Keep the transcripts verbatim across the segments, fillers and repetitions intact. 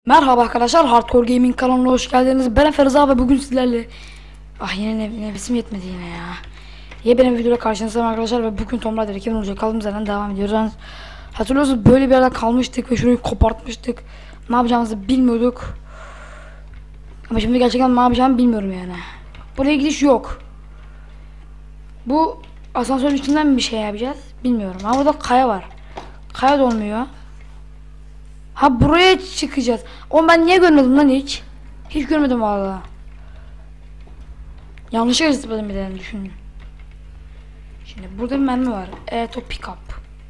Merhaba arkadaşlar, Hardcore Gaming kanalına hoş geldiniz. Ben Efe Rıza ve bugün sizlerle ah yine ne, nefesim yetmedi yine ya. Yine benim videoda karşınızdayım arkadaşlar ve bugün Tomb Raider iki bin olacak kaldığımız yerden devam ediyoruz. Hatırlıyorsunuz, böyle bir yerden kalmıştık ve şurayı kopartmıştık. Ne yapacağımızı bilmiyorduk. Ama şimdi gerçekten ne yapacağımı bilmiyorum yani. Buraya gidiş yok. Bu asansörün üstünden mi bir şey yapacağız bilmiyorum. Ama burada kaya var. Kaya da olmuyor. Ha, buraya çıkacağız. Oğlum ben niye görmedim lan hiç? Hiç görmedim valla. Yanlışlıkla zıpladım bir de düşünün. Şimdi burada bir mermi var. Evet, o pick up.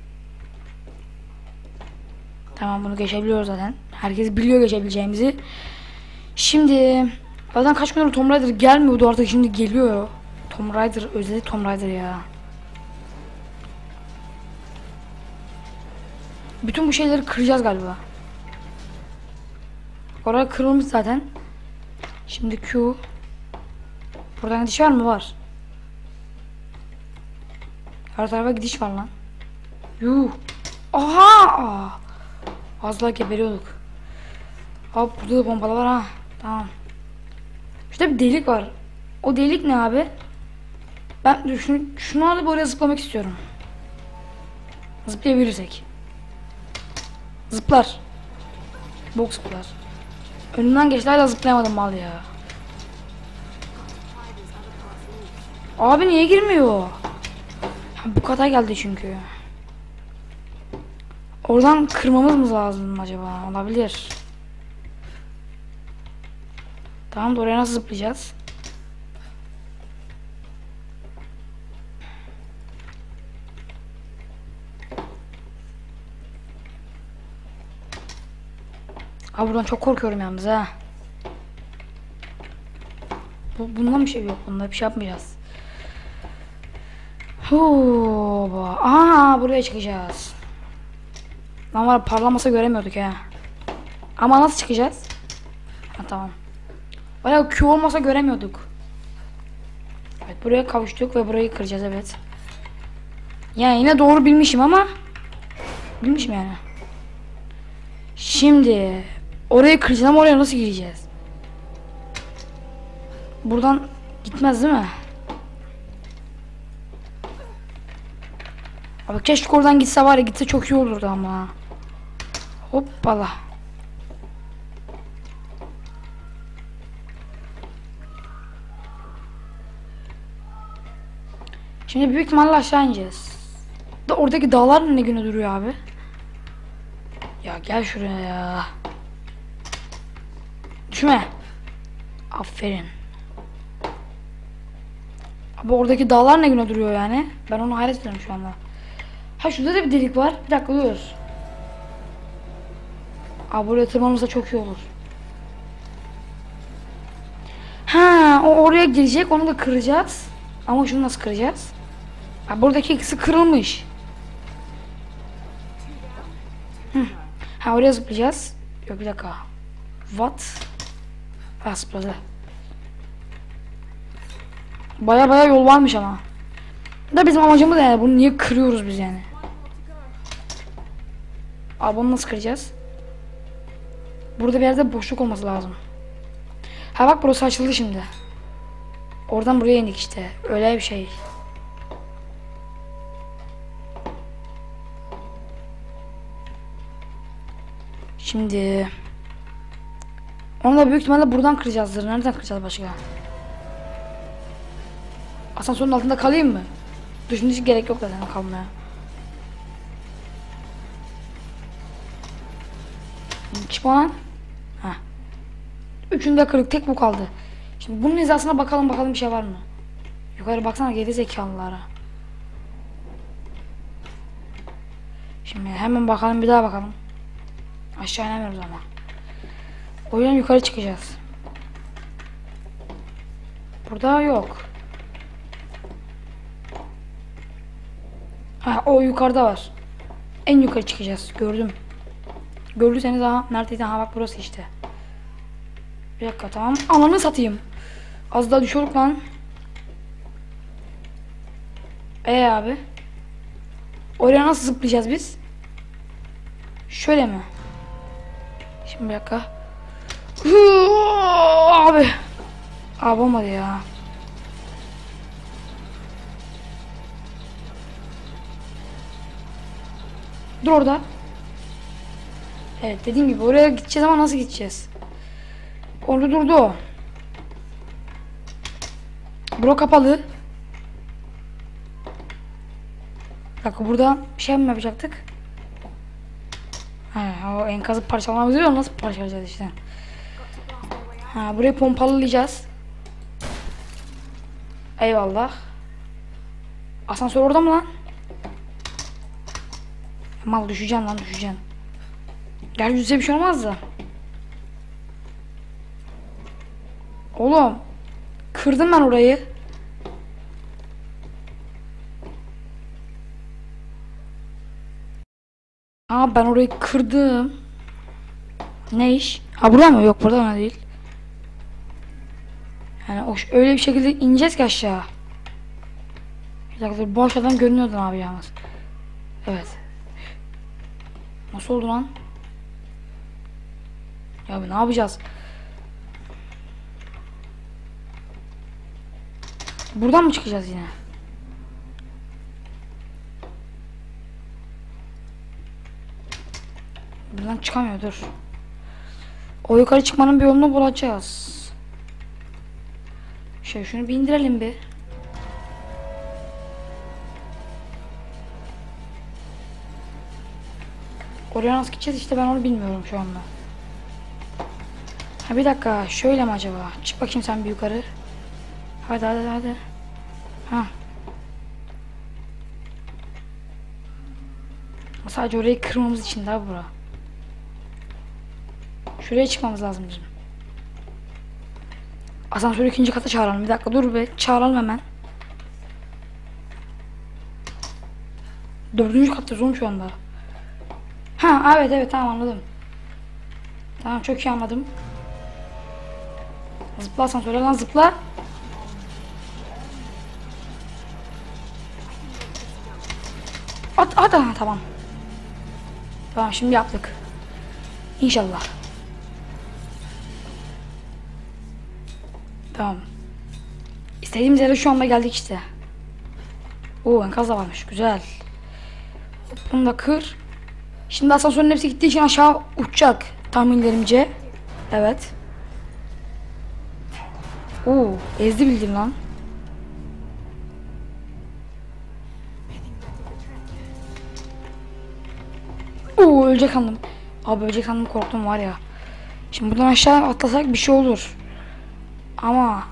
Tamam, bunu geçebiliyoruz zaten. Herkes biliyor geçebileceğimizi. Şimdi zaten kaç gündür Tomb Raider gelmiyordu, artık şimdi geliyor. Tomb Raider özledi, Tomb Raider ya. Bütün bu şeyleri kıracağız galiba. Oraya kırılmış zaten. Şimdi Q. Buradan gidiş var mı? Var. Her tarafa gidiş var lan. Yuh. Aha. Az daha geberiyorduk. Hop, burada da pompalı var ha. Tamam. İşte bir delik var. O delik ne abi? Ben şunu, şunu alıp oraya zıplamak istiyorum. Zıplayabilirsek. Zıplar. Bok zıplar. Önümden geçti, hala zıplayamadım mal ya. Abi niye girmiyor? Ha, bu kata geldi çünkü. Oradan kırmamız mı lazım acaba? Olabilir. Tamam da oraya nasıl zıplayacağız? Abi buradan çok korkuyorum yalnız ha. Bu, bundan bir şey yok. Bunda bir şey yapmayacağız. Hoba. Aha, buraya çıkacağız. Lan var, parlamasa göremiyorduk ya. Ama nasıl çıkacağız? Ha, tamam. Bayağı Q olmasa göremiyorduk. Evet, buraya kavuştuk ve burayı kıracağız, evet. Yani yine doğru bilmişim ama bilmişim yani. Şimdi orayı kıracağız ama oraya nasıl gireceğiz? Buradan gitmez değil mi? Abi keşke oradan gitse, var ya, gitse çok iyi olurdu ama. Hoppala. Şimdi büyük ihtimalle aşağı ineceğiz. Da oradaki dağlar ne güne duruyor abi? Ya gel şuraya ya. Düşme. Aferin. Abi oradaki dağlar ne güne duruyor yani? Ben onu hayret ediyorum şu anda. Ha, şurada da bir delik var. Bir dakika, dur. Abi buraya tırmanırsa çok iyi olur. Ha, o oraya girecek, onu da kıracağız. Ama şunu nasıl kıracağız? Ha, buradaki ikisi kırılmış. Hı. Ha, oraya zıplayacağız. Yok, bir dakika. What? Ha, zıpladı. Baya baya yol varmış ama. Da bizim amacımız yani, bunu niye kırıyoruz biz yani? Abi bunu nasıl kıracağız? Burada bir yerde boşluk olması lazım. Ha bak, burası açıldı şimdi. Oradan buraya indik işte. Öyle bir şey. Şimdi onu da büyük ihtimalle buradan kıracağızdır. Nereden kıracağız başka? Asansörün altında kalayım mı? Düşünce hiç gerek yok zaten kalmaya. Çıkma lan. Heh. Üçünde kırık, tek bu kaldı. Şimdi bunun hizasına bakalım bakalım bir şey var mı? Yukarı baksana, geri zekalılara. Şimdi hemen bakalım, bir daha bakalım. Aşağı inemiyoruz ama. O yüzden yukarı çıkacağız. Burada yok. Ha, o yukarıda var. En yukarı çıkacağız. Gördüm. Gördüyseniz, aha neredeydi? Ha bak, burası işte. Bir dakika, tamam. Ananı satayım. Az daha düşüyorduk lan. Ee abi. Oraya nasıl zıplayacağız biz? Şöyle mi? Şimdi bir dakika. Abi. Abi olmadı ya. Dur orada. Evet dediğim gibi oraya gideceğiz ama nasıl gideceğiz? Orada durdu o. Bura kapalı. Bak burada bir şey mi yapacaktık? Ha, o enkazı parçalamamız diyor, nasıl parçalayacağız işte. Ha, burayı pompalayacağız. Eyvallah. Asansör orada mı lan? Mal düşeceksin lan, düşeceksin. Gel yüzse bir şey olmaz da. Oğlum kırdım ben orayı. Aa ben orayı kırdım. Ne iş? Ha burada mı? Yok burada mı değil. Yani o, öyle bir şekilde ineceğiz ki aşağı. Bir dakika dur, boş adam görünüyordu abi yalnız. Evet. Nasıl oldu lan? Ya ne yapacağız? Buradan mı çıkacağız yine? Buradan çıkamıyor, dur. O yukarı çıkmanın bir yolunu bulacağız. Şöyle şunu bir indirelim bir. Oraya nasıl gideceğiz işte, ben onu bilmiyorum şu anda. Ha bir dakika, şöyle mi acaba? Çık bakayım sen bir yukarı. Hadi hadi hadi. Ha. Sadece orayı kırmamız için daha bura. Şuraya çıkmamız lazım bizim. Asansörü ikinci kata çağıralım. Bir dakika dur be, çağıralım hemen. Dördüncü kattayız oğlum şu anda. Ha evet evet tamam anladım. Tamam çok iyi anladım. Zıpla asansöre lan, zıpla. At at at tamam. Tamam şimdi yaptık. İnşallah. Tamam. İstediğimiz yere şu anda geldik işte. Oo enkaz da varmış, güzel. Bunu da kır. Şimdi asansörün hepsi gittiği için aşağı uçacak tahminlerimce. Evet. Oo ezdi bildim lan. Oo ölecek sandım. Abi ölecek sandım, korktum var ya. Şimdi buradan aşağı atlasak bir şey olur. Ama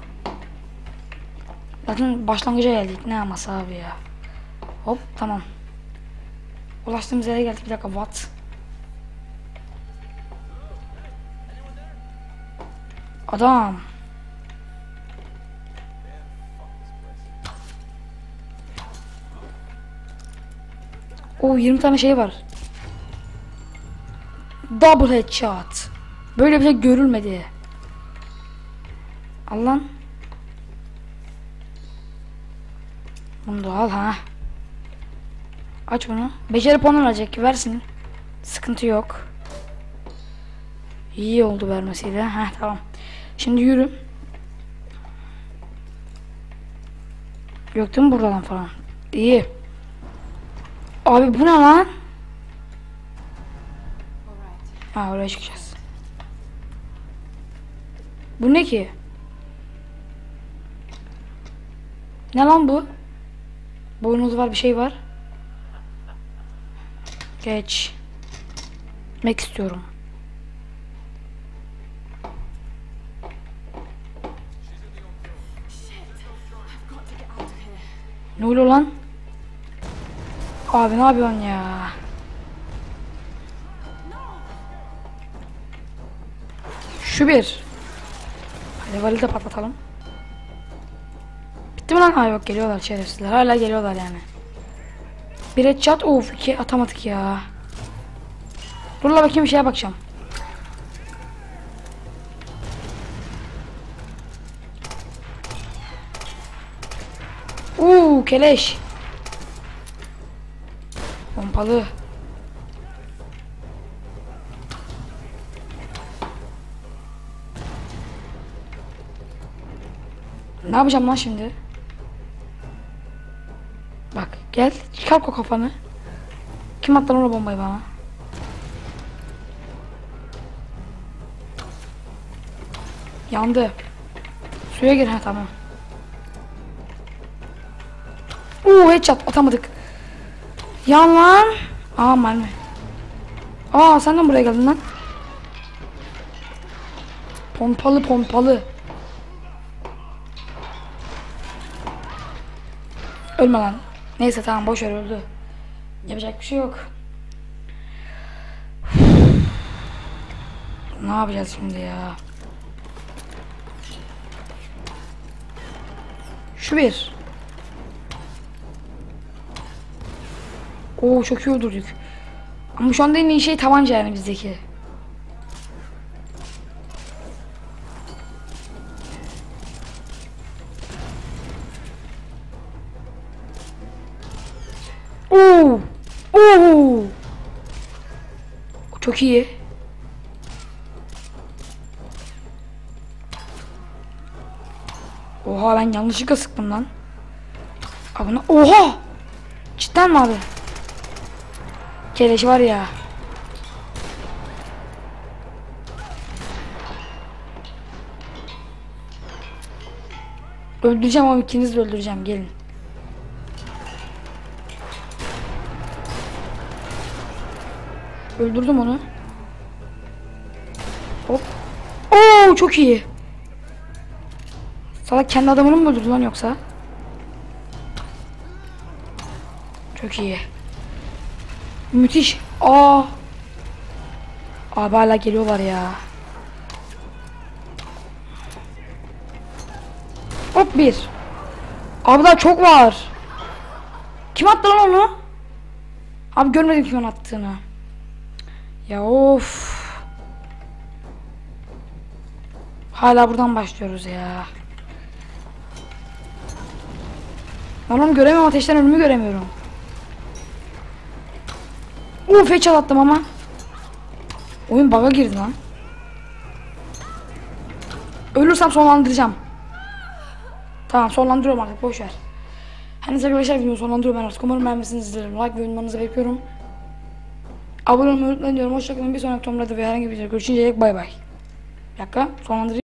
zaten başlangıca geldik, ne aması abi ya. Hop tamam. Ulaştığımız yere geldik, bir dakika what? Adam. O yirmi tane şey var. Double headshot. Böyle bir şey görülmedi. Allah'ım. Bunu da al ha. Aç bunu. Beceri puanı verecek, versin. Sıkıntı yok. İyi oldu vermesiyle. Heh tamam. Şimdi yürü. Yok değil mi buradan falan? İyi. Abi bu ne lan? Ha oraya çıkacağız. Bu ne ki? Ne lan bu? Boynuz var, bir şey var. Geç. Gitmek istiyorum. Ne oluyor lan? Abi ne yapıyorsun ya? Şu bir. Hadi valide patlatalım. Bitti mi lan? Ha yok, geliyorlar şerefsizler. Hala geliyorlar yani. Bir headshot, of iki atamadık ya. Dur la bakayım, bir şeye bakacağım. Uuu keleş. Pompalı. Ne yapacağım lan şimdi? Bak gel çıkar o kafanı. Kim attı lan o bombayı bana? Yandı. Suya gir, ha tamam. Uuu headshot atamadık. Yan lan. Aa mermi. Aa sen de buraya geldin lan. Pompalı pompalı. Ölme lan. Neyse tamam boş ver, öldü. Yapacak bir şey yok. Ne yapacağız şimdi ya? Şu bir. Oo çok iyi öldürdük. Ama şu anda en iyi şey tabanca yani bizdeki. Oo! Oo! Çok iyi. Oha ben yanlışlıkla sıktım lan. Abi oha! Cidden mi abi? Keleş var ya. Öldüreceğim ama ikinizi de öldüreceğim, gelin. Öldürdüm onu. Hop. Oo çok iyi. Salak kendi adamını mı öldürdü lan yoksa? Çok iyi. Müthiş. Aa. Abi hala geliyorlar ya. Hop bir. Abi daha çok var. Kim attı lan onu? Abi görmedim kimin attığını. Ya of. Hala buradan başlıyoruz ya. Ben onu göremiyorum, ateşten önümü göremiyorum. Uf headshot attım ama. Oyun bug'a girdi lan. Ölürsem sonlandıracağım. Tamam sonlandırıyorum artık, boşver. Henüz arkadaşlar videomu sonlandırıyorum ben artık. Umarım beğenmişsinizdir. Like ve yorumlarınızı bekliyorum. Abone olmayı unutmayın diyorum. Hoşçakalın. Bir sonraki Tomb Raider ve herhangi bir video görüşünceye dek bay bay. Bir dakika sonlandırayım.